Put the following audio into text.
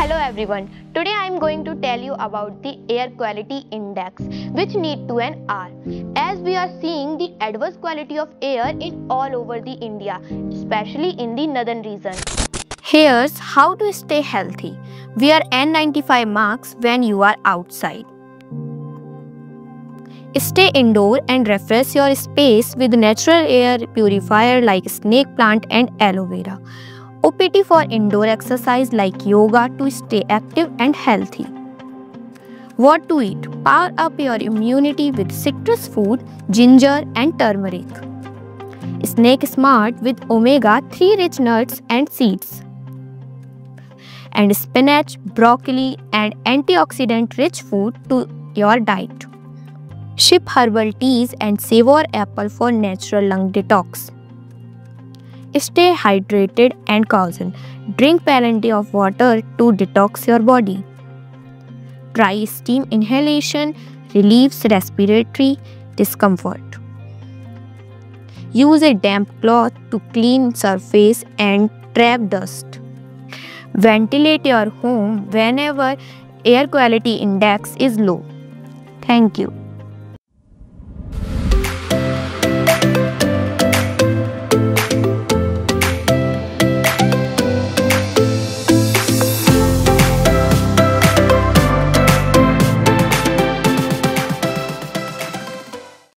Hello everyone, today I am going to tell you about the air quality index which need to an R. As we are seeing the adverse quality of air in all over the India, especially in the northern region. Here's how to stay healthy. Wear N95 masks when you are outside. Stay indoor and refresh your space with natural air purifier like snake plant and aloe vera. OPT for indoor exercise like yoga to stay active and healthy. What to eat? Power up your immunity with citrus food, ginger and turmeric. Snake Smart with omega-3 rich nuts and seeds. And spinach, broccoli and antioxidant rich food to your diet. Sip herbal teas and savor apple for natural lung detox. Stay hydrated and cozy. Drink plenty of water to detox your body. Try steam inhalation, relieves respiratory discomfort. Use a damp cloth to clean surface and trap dust. Ventilate your home whenever air quality index is low. Thank you.